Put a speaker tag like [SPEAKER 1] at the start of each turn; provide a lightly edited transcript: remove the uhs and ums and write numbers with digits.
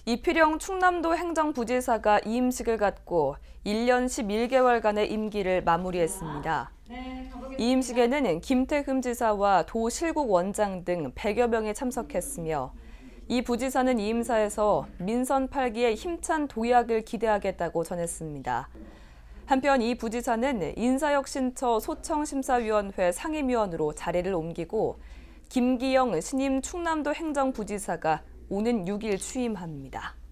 [SPEAKER 1] 이필영 충남도 행정부지사가 이임식을 갖고 1년 11개월간의 임기를 마무리했습니다. 이임식에는 김태흠 지사와 도 실국원장 등 100여 명이 참석했으며 이 부지사는 이 임사에서 민선 8기의 힘찬 도약을 기대하겠다고 전했습니다. 한편 이 부지사는 인사혁신처 소청심사위원회 상임위원으로 자리를 옮기고 김기영 신임 충남도 행정부지사가 오는 6일 취임합니다.